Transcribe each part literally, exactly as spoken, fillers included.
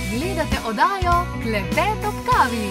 Gledate oddajo Klepet ob kavi.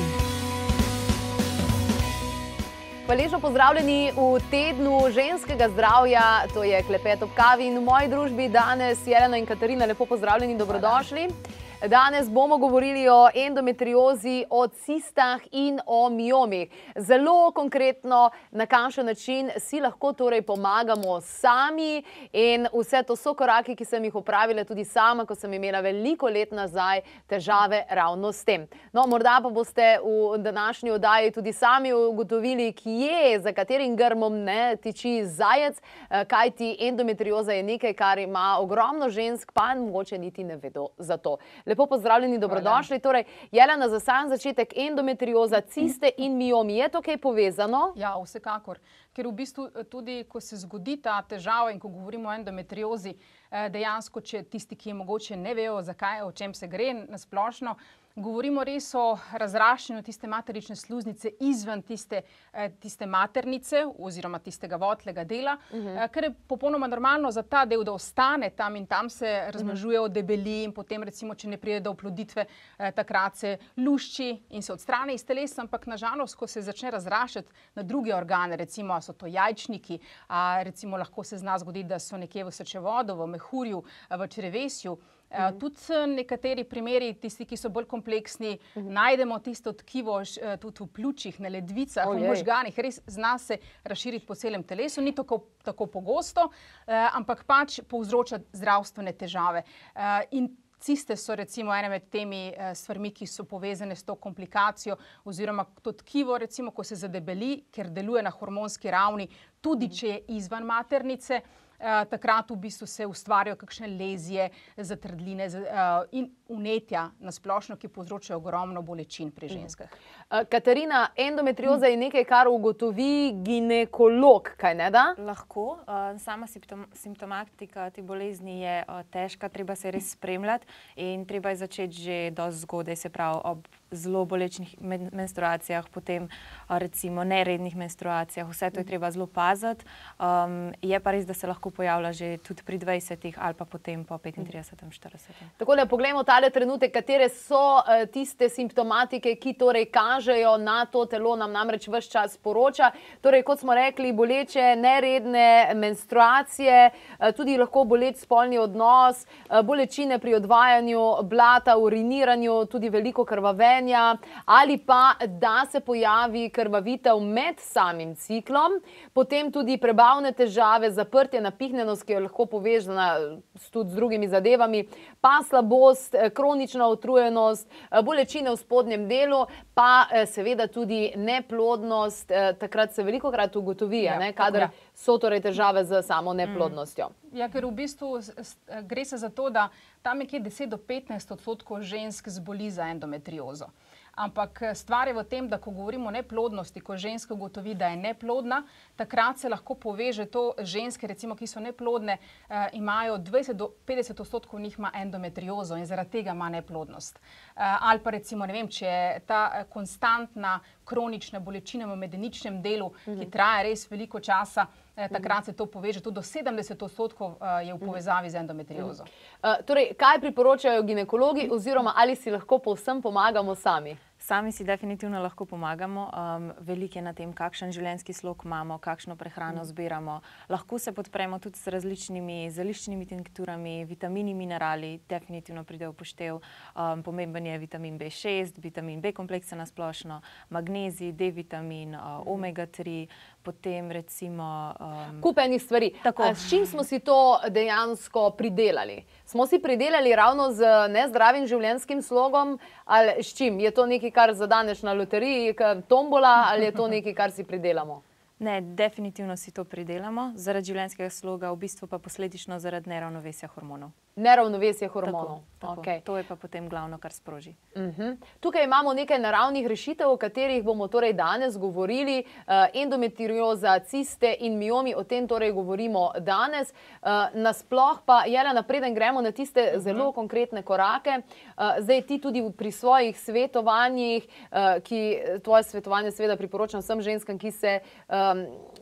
Hvaležno pozdravljeni v tednu ženskega zdravja, to je Klepet ob kavi in v moji družbi danes Jelena in Katarina, lepo pozdravljeni, dobrodošli. Danes bomo govorili o endometriozi, o cistah in o miomih. Zelo konkretno, na kakšen način si lahko torej pomagamo sami in vse to so koraki, ki sem jih opravila tudi sama, ko sem imela veliko let nazaj težave ravno s tem. No, morda pa boste v današnji oddaji tudi sami ugotovili, kje, za katerim grmom ne tiči zajec, kajti endometrioza je nekaj, kar ima ogromno žensk, pa mogoče niti ne vedo za to. Lepo pozdravljeni, dobrodošli. Torej, Jelena, za sam začetek, endometrioza, ciste in miomi, je to kaj povezano? Ja, vsekakor. Ker v bistvu tudi, ko se zgodi ta težava in ko govorimo o endometriozi, dejansko, če tisti, ki je mogoče ne vejo, zakaj, o čem se gre na splošno, govorimo res o razraščanju tiste materične sluznice izven tiste, tiste maternice oziroma tistega votlega dela, uh-huh. ker je popolnoma normalno za ta del, da ostane tam in tam se razmnožuje, uh-huh. debeli in potem recimo, če ne pride do oploditve, takrat se lušči in se odstrani iz telesa, ampak nažalost, ko se začne razraščati na druge organe, recimo so to jajčniki, a recimo lahko se zna zgoditi, da so nekje v srčevodu, v mehurju, v črevesju. Uh, tudi nekateri primeri, tisti, ki so bolj kompleksni, uh -huh. najdemo tisto tkivo tudi v pljučih, na ledvicah, Ojej. v možganih, res zna se razširiti po celem telesu, ni tako, tako pogosto, uh, ampak pač povzroča zdravstvene težave. Uh, in Ciste so recimo ene med temi uh, stvarmi, ki so povezane s to komplikacijo oziroma to tkivo, recimo, ko se zadebeli, ker deluje na hormonski ravni, tudi če je izvan maternice, Uh, takrat v bistvu se ustvarjajo kakšne lezije, zatrdline uh, in vnetja na splošno, ki povzročajo ogromno bolečin pri ženskah. Uh, Katarina, endometrioza je nekaj, kar ugotovi ginekolog, kaj ne da? Lahko. Uh, sama simptom, simptomatika te bolezni je uh, težka, treba se res spremljati in treba je začeti že dosti zgodaj, se pravi ob zelo bolečnih men menstruacijah, potem uh, recimo nerednih menstruacijah, vse to je treba zelo paziti. Um, je pa res, da se lahko pojavlja že tudi pri dvajsetih ali pa potem po petintridesetem, štiridesetem. Tako da poglejmo tale trenutek, katere so uh, tiste simptomatike, ki torej kažejo na to telo, nam namreč ves čas poroča. Torej, kot smo rekli, boleče, neredne menstruacije, uh, tudi lahko boleč spolni odnos, uh, bolečine pri odvajanju blata, uriniranju, tudi veliko krvavenja, ali pa da se pojavi krvavitev med samim ciklom, potem tudi prebavne težave, zaprtje, napihnjenost, ki je lahko povezana tudi z drugimi zadevami, pa slabost, kronična utrujenost, bolečine v spodnjem delu, pa seveda tudi neplodnost, takrat se velikokrat ugotovi, ja, ne, kadar ja. so torej težave z samo neplodnostjo. Mm. Ja, ker v bistvu gre se za to, da tam nekje deset do petnajst odstotkov žensk zboli za endometriozo. Ampak stvar je v tem, da ko govorimo o neplodnosti, ko ženska ugotovi, da je neplodna, takrat se lahko poveže to ženske, recimo, ki so neplodne, eh, imajo dvajset do petdeset odstotkov njih ima endometriozo in zaradi tega ima neplodnost. Eh, ali pa recimo, ne vem, če je ta konstantna kronična bolečina v medeničnem delu, mm-hmm. ki traja res veliko časa, eh, takrat se to poveže, tudi do sedemdeset odstotkov eh, je v povezavi z endometriozo. Mm-hmm. uh, torej, kaj priporočajo ginekologi oziroma ali si lahko povsem pomagamo sami? Sami si definitivno lahko pomagamo. Um, veliko je na tem, kakšen življenjski slog imamo, kakšno prehrano zbiramo. Lahko se podpremo tudi s različnimi zeliščnimi tinkturami, vitamini, minerali, definitivno pride v poštev. Um, pomemben je vitamin B šest, vitamin B kompleksa na splošno, magnezij, D-vitamin, uh, omega tri, potem recimo... Um, Kup enih stvari. A s čim smo si to dejansko pridelali? Smo si pridelali ravno z nezdravim življenjskim slogom ali s čim? Je to nekaj, kar zadaneš na loteriji, tombola, ali je to nekaj, kar si pridelamo? Ne, definitivno si to pridelamo, zaradi življenjskega sloga, v bistvu pa posledično zaradi neravnovesja hormonov. Neravnovesje hormonov. Tako, tako. Okay. To je pa potem glavno, kar sproži. Uh-huh. Tukaj imamo nekaj naravnih rešitev, o katerih bomo torej danes govorili. Uh, endometrioza, ciste in miomi, o tem torej govorimo danes. Uh, nasploh pa, Jelena, preden gremo na tiste uh-huh. zelo konkretne korake, uh, zdaj ti tudi pri svojih svetovanjih, uh, ki tvoje svetovanje seveda priporočam vsem ženskam, ki se um,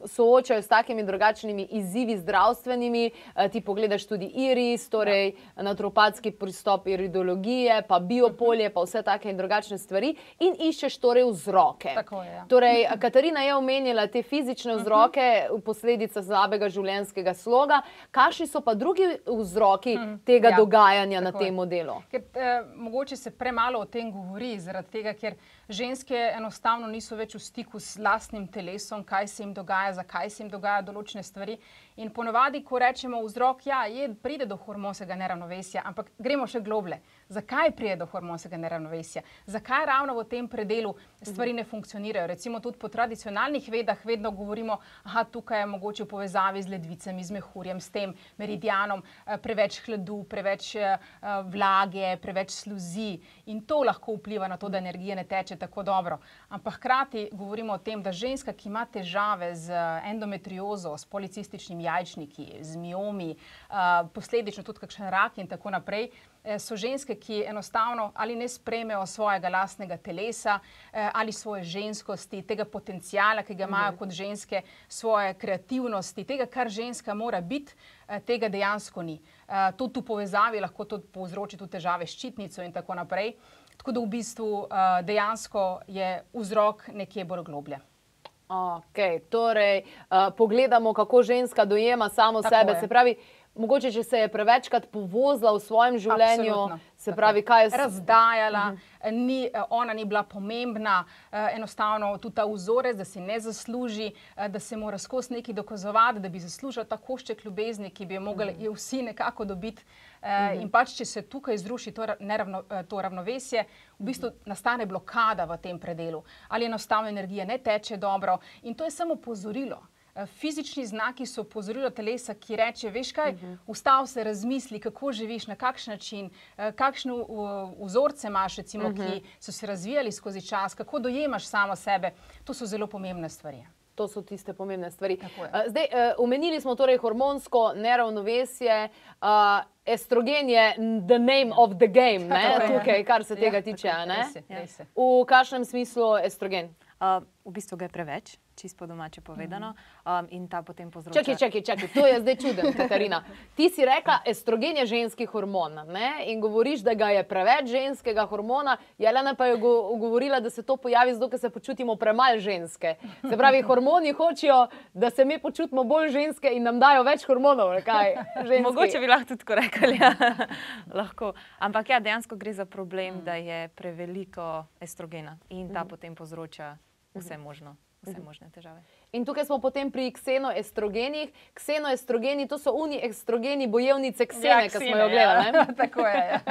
soočajo s takimi drugačnimi izzivi zdravstvenimi. Ti pogledaš tudi iris, torej naturopatski pristop iridologije, pa biopolje, pa vse take in drugačne stvari in iščeš torej vzroke. Tako je, ja. Torej, Katarina je omenila te fizične vzroke, posledica slabega življenjskega sloga. Kakšni so pa drugi vzroki tega Ja, dogajanja na tako je. tem modelu? Ker eh, mogoče se premalo o tem govori, zaradi tega, ker ženske enostavno niso več v stiku s lastnim telesom, kaj se jim dogaja, zakaj se jim dogaja določene stvari. In ponovadi, ko rečemo vzrok, ja, je, pride do hormonskega neravnovesja, ampak gremo še globlje. Zakaj pride do hormonskega neravnovesja? Zakaj ravno v tem predelu stvari ne funkcionirajo? Recimo tudi po tradicionalnih vedah vedno govorimo, aha, tukaj je mogoče v povezavi z ledvicami, z mehurjem, s tem meridianom, eh, preveč hladu, preveč eh, vlage, preveč sluzi in to lahko vpliva na to, da energija ne teče tako dobro. Ampak hkrati govorimo o tem, da ženska, ki ima težave z endometriozo, s policističnimi jajčniki, z miomi, uh, posledično tudi kakšen rak in tako naprej, eh, so ženske, ki enostavno ali ne sprejmejo svojega lastnega telesa, eh, ali svoje ženskosti, tega potenciala, ki ga imajo kot ženske, svoje kreativnosti, tega, kar ženska mora biti, eh, tega dejansko ni. Eh, tudi v povezavi lahko tudi povzroči tudi težave s ščitnico in tako naprej. Tako da v bistvu uh, dejansko je vzrok nekje bolj globlje. Ok, torej uh, pogledamo, kako ženska dojema samo Tako sebe. je. Se pravi, mogoče, če se je prevečkrat povozila v svojem življenju, Absolutno. se Tako pravi, je. kaj je... s- Razdajala, ni, ona ni bila pomembna, eh, enostavno tudi ta vzorec, da si ne zasluži, eh, da se mora skozi nekaj dokazovati, da bi zaslužila ta košček ljubezni, ki bi jo mogli je vsi nekako dobiti. Eh, In pač, če se tukaj zruši to, ra- neravno, eh, to ravnovesje, v bistvu nastane blokada v tem predelu. Ali enostavno energija ne teče dobro in to je samo opozorilo. Eh, Fizični znaki so opozorilo telesa, ki reče, veš kaj, ustav se, razmisli, kako živiš, na kakšen način, eh, kakšne uh, vzorce imaš, recimo, ki so se razvijali skozi čas, kako dojemaš samo sebe. To so zelo pomembne stvari. To so tiste pomembne stvari. Tako je. Uh, Zdaj, uh, omenili smo torej hormonsko neravnovesje. Uh, estrogen je the name of the game, ne? Tako je. Tukaj, kar se tega Ja, tiče. tako, Ne? res je, res je. V kakšnem smislu estrogen? Uh, v bistvu ga je preveč, čisto po domače povedano, um, in ta potem povzroča... Čakaj, čakaj, čakaj, to je zdaj čuden, Katarina. Ti si rekla, estrogen je ženski hormon, ne? In govoriš, da ga je preveč ženskega hormona. Jelena pa je go govorila, da se to pojavi zato, ker se počutimo premalo ženske. Se pravi, hormoni hočejo, da se mi počutimo bolj ženske in nam dajo več hormonov, kaj? Ženski. Mogoče bi lahko tudi tako rekli. Ja. Lahko. Ampak ja, dejansko gre za problem, da je preveliko estrogena in ta potem povzroča vse možno, vse možne težave. In tukaj smo potem pri ksenoestrogenih. Ksenoestrogeni, to so uni estrogeni bojevnice ksene, ki smo jo gledali. Ja. Tako je. Ja.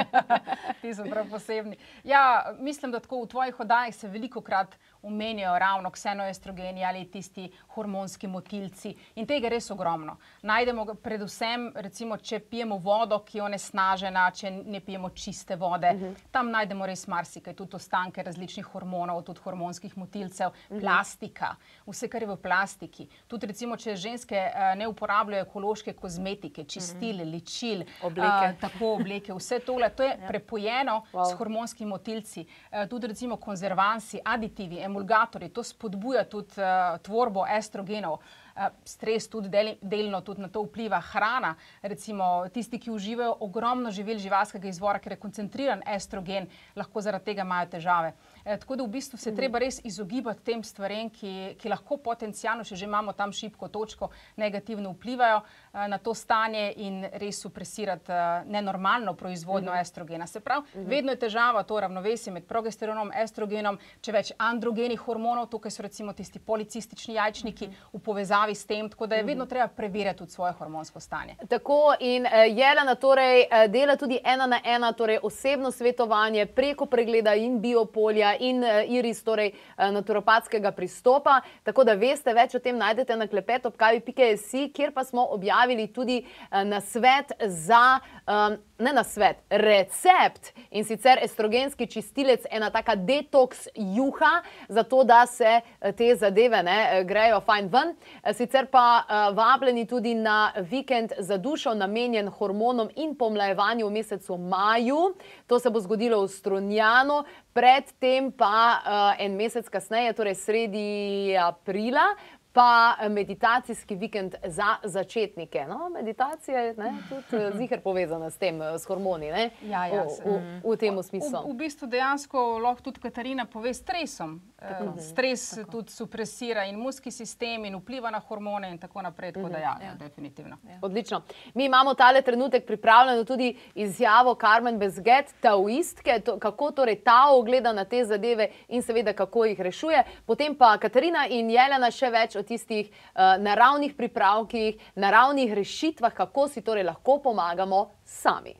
Ti so prav posebni. Ja, mislim, da tako v tvojih oddajah se velikokrat omenjajo ravno ksenoestrogeni ali tisti hormonski motilci in tega je res ogromno. Najdemo ga predvsem, recimo, če pijemo vodo, ki je onesnažena, če ne pijemo čiste vode. Uh -huh. Tam najdemo res marsikaj, tudi ostanke različnih hormonov, tudi hormonskih motilcev, uh -huh. plastika, vse, kar je v plastiki. Tudi recimo, če ženske uh, ne uporabljajo ekološke kozmetike, čistil, uh -huh. ličil, Obleke. Uh, tako obleke, vse tole, to je ja. prepojeno Wow. s hormonskimi motilci. Uh, tudi recimo konzervansi, aditivi, emulgatorji, to spodbuja tudi uh, tvorbo estrogenov. Uh, stres tudi del, delno tudi na to vpliva hrana. Recimo tisti, ki uživajo ogromno živil živalskega izvora, ker je koncentriran estrogen, lahko zaradi tega imajo težave. E, tako da v bistvu se mm. treba res izogibati tem stvarem, ki, ki lahko potencialno, če že imamo tam šibko točko, negativno vplivajo uh, na to stanje in res supresirati uh, nenormalno proizvodnjo mm. estrogena. Se pravi, mm. vedno je težava to ravnovesje med progesteronom, estrogenom, če več androgenih hormonov, tukaj so recimo tisti policistični jajčniki mm. v povezavi s tem, tako da je vedno treba preverjati tudi svoje hormonsko stanje. Tako in uh, Jelena torej uh, dela tudi ena na ena, torej osebno svetovanje preko pregleda in biopolja in uh, iris, torej uh, naturopatskega pristopa. Tako da veste, več o tem najdete na klepet ob kavi pika si, kjer pa smo objavili tudi uh, nasvet za, um, ne nasvet, recept in sicer estrogenski čistilec, ena taka detoks juha, zato da se uh, te zadeve ne, uh, grejo fajn ven. Uh, Sicer pa uh, vabljeni tudi na vikend za dušo, namenjen hormonom in pomlajevanju v mesecu maju. To se bo zgodilo v Strunjanu, predtem pa uh, en mesec kasneje, torej sredi aprila, pa meditacijski vikend za začetnike. No, meditacija je ne, tudi ziher povezana s tem, s hormoni, ne? Ja, ja, v, v, v tem smislu. V, v bistvu dejansko lahko tudi Katarina pove stresom. Tako. Stres tako. Tudi supresira in imunski sistem in vpliva na hormone in tako naprej, tako da ja, ja. definitivno. Ja. Odlično. Mi imamo tale trenutek pripravljeno tudi izjavo Carmen Bezget, taoistke, to, kako torej Tao gleda na te zadeve in seveda kako jih rešuje. Potem pa Katarina in Jelena še več o tistih uh, naravnih pripravkih, naravnih rešitvah, kako si torej lahko pomagamo sami.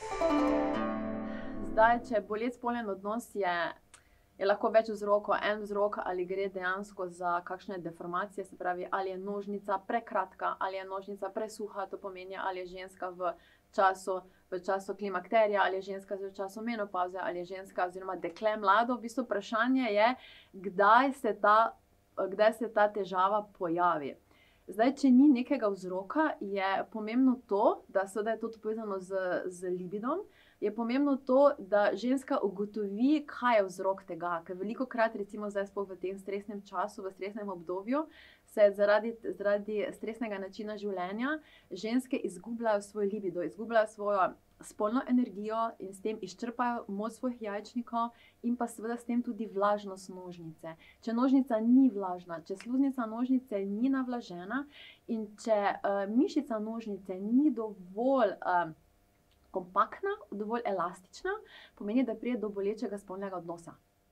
Zdaj, če boleč spoljen odnos je je lahko več vzrokov, en vzrok, ali gre dejansko za kakšne deformacije, se pravi, ali je nožnica prekratka, ali je nožnica presuha, to pomeni, ali je ženska v času, v času klimakterija, ali je ženska v času menopavze, ali je ženska oziroma dekle mlado. V bistvu vprašanje je, kdaj se ta, kdaj se ta težava pojavi. Zdaj, če ni nekega vzroka, je pomembno to, da seveda je to povezano z, z libidom, je pomembno to, da ženska ugotovi, kaj je vzrok tega. Ker veliko krat, recimo zdaj sploh v tem stresnem času, v stresnem obdobju, se zaradi, zaradi stresnega načina življenja ženske izgubljajo svoj libido, izgubljajo svojo spolno energijo in s tem izčrpajo moč svojih jajčnikov in pa seveda s tem tudi vlažnost nožnice. Če nožnica ni vlažna, če sluznica nožnice ni navlažena in če uh, mišica nožnice ni dovolj uh, kompaktna, dovolj elastična, pomeni, da pride do bolečega spolnega odnosa.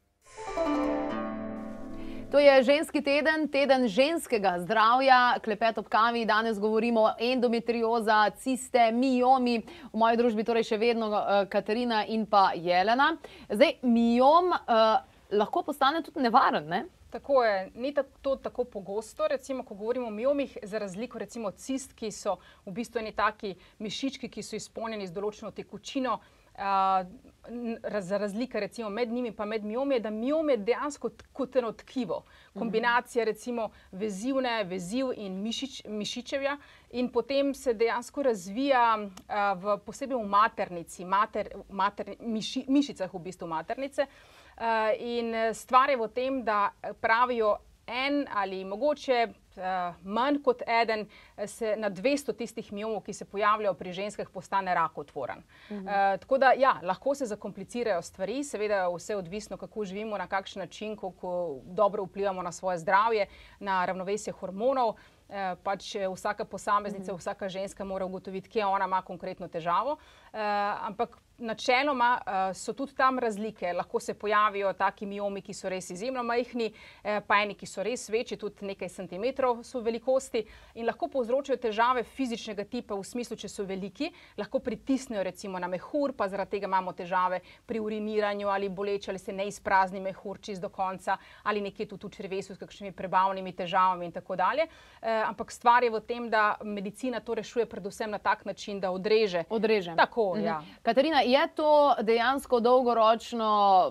To je ženski teden, teden ženskega zdravja, klepet ob kavi. Danes govorimo o endometrioza, ciste, miomi. V moji družbi torej še vedno uh, Katarina in pa Jelena. Zdaj, miom uh, lahko postane tudi nevaren, ne? Tako je, ni to tako pogosto, recimo, ko govorimo o miomih, za razliko recimo od cist, ki so v bistvu eni taki mišički, ki so izpolnjeni z določeno tekočino. Uh, za razlika recimo med njimi pa med miomi je, da miom je dejansko kot eno tkivo. Kombinacija recimo vezivne, veziv in mišič, mišičevja in potem se dejansko razvija uh, v, posebej v maternici, mater, mater, miši, mišicah v bistvu maternice. Uh, in stvar je v tem, da pravijo en ali mogoče uh, manj kot eden, se na dvesto tistih miomov, ki se pojavljajo pri ženskah, postane rakotvoren. Mhm. Uh, tako da, ja, lahko se zakomplicirajo stvari, seveda vse odvisno, kako živimo, na kakšen način, kako dobro vplivamo na svoje zdravje, na ravnovesje hormonov. Uh, pač vsaka posameznica, mhm. vsaka ženska mora ugotoviti, kje ona ima konkretno težavo. Uh, ampak načeloma uh, so tudi tam razlike. Lahko se pojavijo taki miomi, ki so res izjemno majhni, eh, pa eni, ki so res večji, tudi nekaj centimetrov so velikosti in lahko povzročajo težave fizičnega tipa v smislu, če so veliki, lahko pritisnejo recimo na mehur, pa zaradi tega imamo težave pri uriniranju ali boleče, ali se ne izprazni mehur čist do konca, ali nekje tudi v črevesu s kakšnimi prebavnimi težavami in tako dalje. Eh, ampak stvar je v tem, da medicina to rešuje predvsem na tak način, da odreže. Odreže. Tako, mhm. ja. Katarina, je to dejansko dolgoročno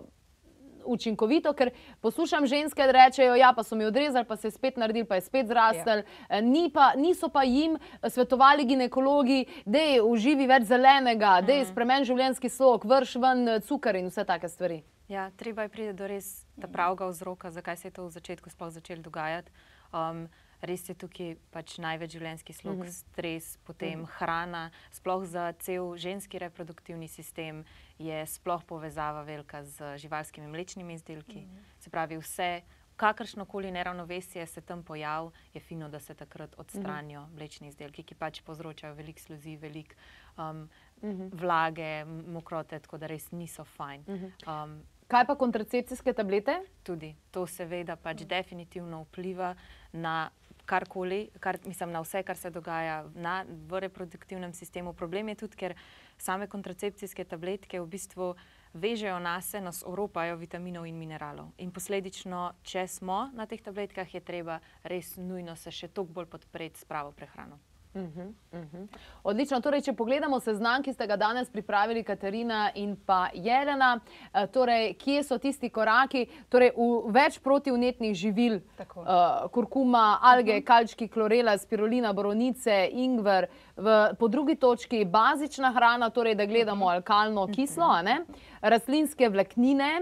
učinkovito, ker poslušam ženske, da rečejo, ja, pa so mi odrezali, pa se je spet naredili, pa je spet zrastel. Ja. Ni pa, niso pa jim svetovali ginekologi, dej uživi več zelenega, mm. dej spremen življenjski slog, vrš ven cukor in vse take stvari. Ja, treba je priti do res ta pravega vzroka, zakaj se je to v začetku sploh začelo dogajati. Um, Res je tukaj pač največ življenjski slog, mm-hmm. stres, potem mm-hmm. hrana, sploh za cel ženski reproduktivni sistem je sploh povezava velika z živalskimi mlečnimi izdelki. Mm-hmm. Se pravi, vse, kakršnokoli neravnovesje se tam pojav, je fino, da se takrat odstranijo mm-hmm. mlečni izdelki, ki pač povzročajo veliko sluzi, veliko um, mm-hmm. vlage, mokrote, tako da res niso fajn. Mm-hmm. um, Kaj pa kontracepcijske tablete? Tudi. To seveda pač mm-hmm. definitivno vpliva na karkoli, kar, mislim, na vse, kar se dogaja na, v reproduktivnem sistemu. Problem je tudi, ker same kontracepcijske tabletke v bistvu vežejo nase, nas oropajo vitaminov in mineralov. In posledično, če smo na teh tabletkah, je treba res nujno se še toliko bolj podpreti s pravo prehrano. Uh-huh, uh-huh. Odlično, torej, če pogledamo seznam, ki ste ga danes pripravili Katarina in pa Jelena, torej, kje so tisti koraki, torej, v več protivnetnih živil, uh, kurkuma, alge, uh-huh. kalčki, klorela, spirulina, boronice, ingver, v, po drugi točki bazična hrana, torej, da gledamo uh-huh. alkalno kislo, uh-huh. a ne? Rastlinske vlaknine,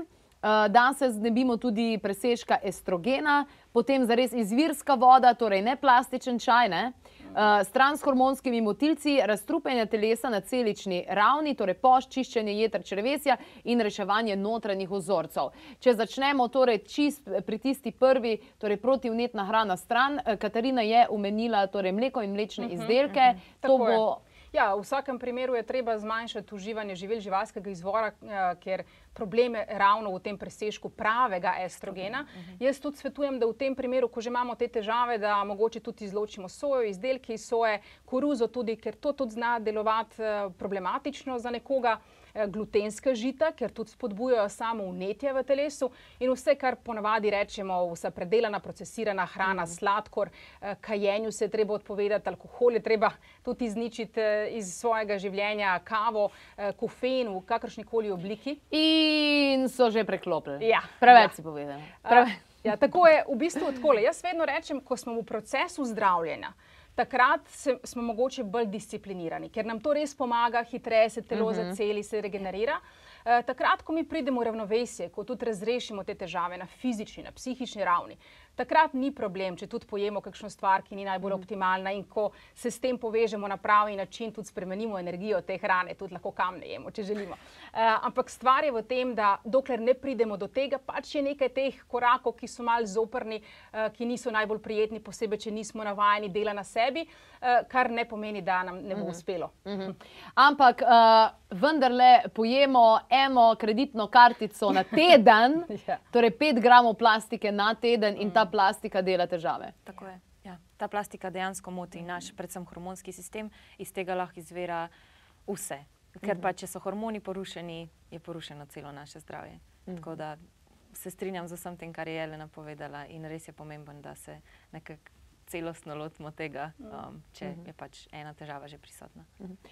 da se znebimo tudi presežka estrogena, potem zares izvirska voda, torej ne plastičen čaj, ne? S transhormonskimi motilci, razstrupenja telesa na celični ravni, torej post, čiščenje jeter črevesja in reševanje notranjih vzorcev. Če začnemo torej čist pri tisti prvi, torej protivnetna hrana stran, Katarina je omenila torej mleko in mlečne izdelke. To bo... Ja, v vsakem primeru je treba zmanjšati uživanje živil živalskega izvora, ker problem je ravno v tem presežku pravega estrogena. Jaz tudi svetujem, da v tem primeru, ko že imamo te težave, da mogoče tudi izločimo sojo, izdelke iz soje, koruzo tudi, ker to tudi zna delovati problematično za nekoga, glutenska žita, ker tudi spodbujajo samo vnetje v telesu in vse, kar ponavadi rečemo, vsa predelana, procesirana hrana, sladkor, kajenju se je treba odpovedati, alkohol je treba tudi izničiti iz svojega življenja, kavo, kofein v kakršnikoli obliki. In so že preklopili. Ja. Preveč si povedali. Preveč. Ja, tako je v bistvu takole. Jaz vedno rečem, ko smo v procesu zdravljenja, takrat se, smo mogoče bolj disciplinirani, ker nam to res pomaga, hitreje se telo uh-huh. zaceli, se regenerira. E, takrat, ko mi pridemo v ravnovesje, ko tudi razrešimo te težave na fizični, na psihični ravni, takrat ni problem, če tudi pojemo kakšno stvar, ki ni najbolj optimalna in ko se s tem povežemo na pravi način, tudi spremenimo energijo te hrane, tudi lahko kamne jemo, če želimo. E, ampak stvar je v tem, da dokler ne pridemo do tega, pač je nekaj teh korakov, ki so malo zoprni, e, ki niso najbolj prijetni, posebej, če nismo navajeni dela na sebi, e, kar ne pomeni, da nam ne bo uh-huh. uspelo. Uh-huh. Ampak uh, vendarle pojemo eno kreditno kartico na teden, ja. Torej pet gramov plastike na teden in ta plastika dela težave. Tako je. Ja. Ta plastika dejansko moti naš, predvsem hormonski sistem, iz tega lahko izvira vse. Ker pa, če so hormoni porušeni, je porušeno celo naše zdravje. Tako da se strinjam z vsem tem, kar je Jelena povedala in res je pomemben, da se nekako celostno lotimo tega, um, če je pač ena težava že prisotna.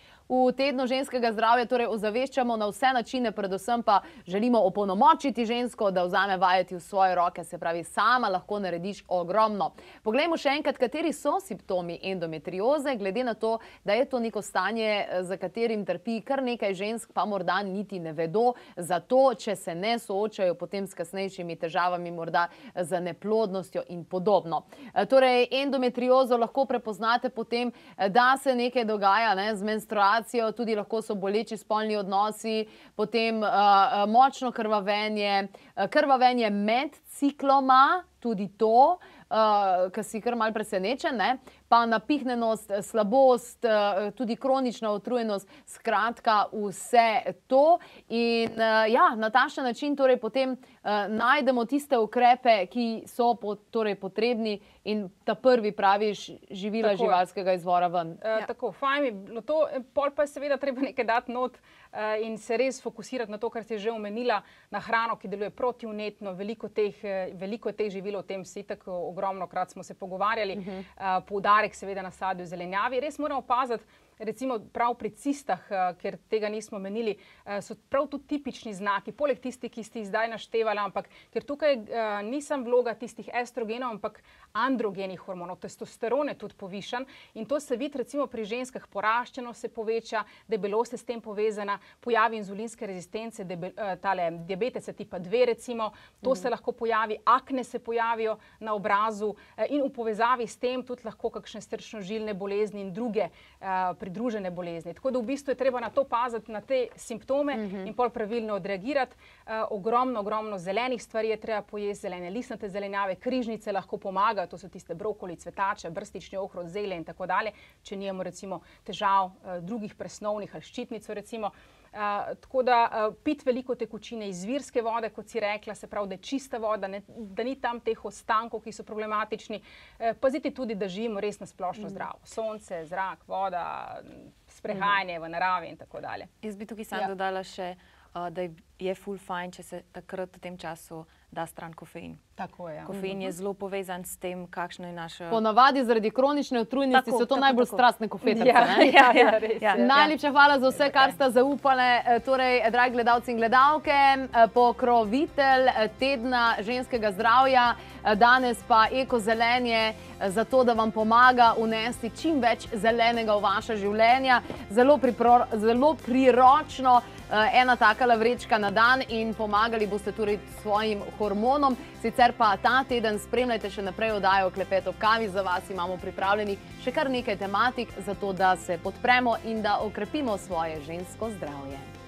V tednu ženskega zdravja torej ozaveščamo na vse načine, predvsem pa želimo opolnomočiti žensko, da vzame vajeti v svoje roke, se pravi, sama lahko narediš ogromno. Poglejmo še enkrat, kateri so simptomi endometrioze, glede na to, da je to neko stanje, za katerim trpi kar nekaj žensk, pa morda niti ne vedo, zato, če se ne soočajo potem s kasnejšimi težavami, morda z neplodnostjo in podobno. Torej, endometriozo lahko prepoznate potem, da se nekaj dogaja ne, z menstruacijo, tudi lahko so boleči spolni odnosi, potem uh, močno krvavenje, krvavenje med cikloma, tudi to, uh, ki si kar malo presenečen, ne? Pa napihnenost, slabost, uh, tudi kronična utrujenost, skratka vse to. In uh, ja, na takšen način torej potem uh, najdemo tiste ukrepe, ki so po, torej potrebni in ta prvi praviš živila tako živalskega izvora ven. Uh, ja. Tako, fajn je bilo to, pol pa je seveda treba nekaj dati not uh, in se res fokusirati na to, kar si že omenila, na hrano, ki deluje protivnetno, veliko teh, veliko teh živil o tem si tako ogromno krat smo se pogovarjali, uh -huh. uh, poudarek seveda na sadju, zelenjavi. Res moramo paziti, recimo prav pri cistah, ker tega nismo menili, so prav tudi tipični znaki, poleg tistih, ki ste jih zdaj naštevali, ampak ker tukaj nisem vloga tistih estrogenov, ampak androgenih hormonov, testosteron je tudi povišan in to se vidi recimo pri ženskah, poraščenost se poveča, debelost je s tem povezana, pojavi inzulinske rezistence, debe, tale diabetesa tipa dve recimo, to se lahko pojavi, akne se pojavijo na obrazu in v povezavi s tem tudi lahko kakšne srčno-žilne bolezni in druge pridružene bolezni. Tako da v bistvu je treba na to paziti, na te simptome uh-huh. in pol pravilno odreagirati. Uh, ogromno, ogromno zelenih stvari je treba pojesti, zelene listnate zelenjave, križnice lahko pomagajo, to so tiste brokoli, cvetače, brstični ohrovt, zelje in tako dalje, če nimamo recimo težav uh, drugih presnovnih ali ščitnico recimo. Uh, tako da uh, piti veliko tekočine, izvirske vode, kot si rekla, se pravi, da je čista voda, ne, da ni tam teh ostankov, ki so problematični. Uh, paziti tudi, da živimo res na splošno mm. zdravo. Sonce, zrak, voda, sprehajanje mm. v naravi in tako dalje. Jaz bi tukaj sam ja. dodala še, uh, da je ful fajn, če se takrat v tem času da stran kofein. Tako je. Ja. Kofein mm-hmm. je zelo povezan s tem, kakšno je naše... Ponavadi zaradi kronične utrujenosti so to tako, najbolj tako. strastne kofetrce. Ja, ja, ja, res, ja. Najlepša hvala za vse, kar sta zaupale. Torej, dragi gledalci in gledalke, pokrovitelj tedna ženskega zdravja, danes pa ekozelenje, zato da vam pomaga unesti čim več zelenega v vaše življenja. Zelo, pripro, zelo priročno ena takala vrečka na dan in pomagali boste tudi svojim hormonom. Sicer pa ta teden spremljajte še naprej oddajo Klepet ob kavi. Za vas imamo pripravljeni še kar nekaj tematik, zato da se podpremo in da okrepimo svoje žensko zdravje.